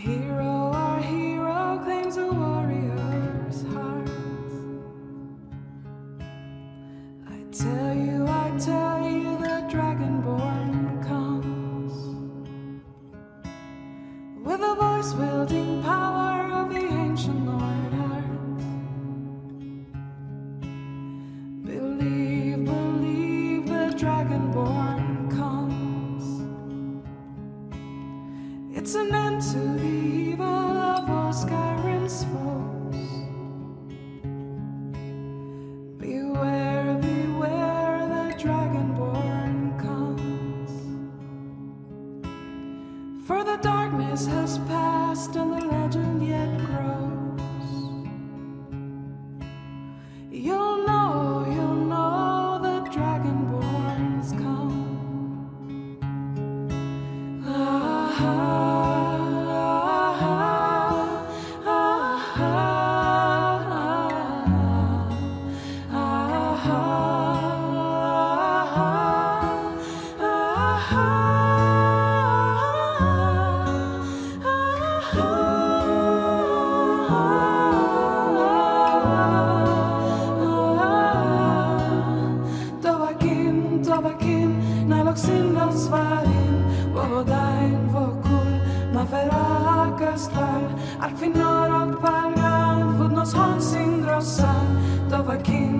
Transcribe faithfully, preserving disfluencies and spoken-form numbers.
hero, our hero claims a warrior's heart. I tell you, I tell you, the Dragonborn comes with a voice wielding power of the ancient Lord Earth. Believe, believe, the Dragonborn comes. It's an end to the evil of all Skyrim's foes. Beware, beware, the Dragonborn comes. For the darkness has passed and the legend yet grows. You'll know, you'll know, the Dragonborns come. Ah, Al finora pagan, fod nos hon sin drossan, dova kin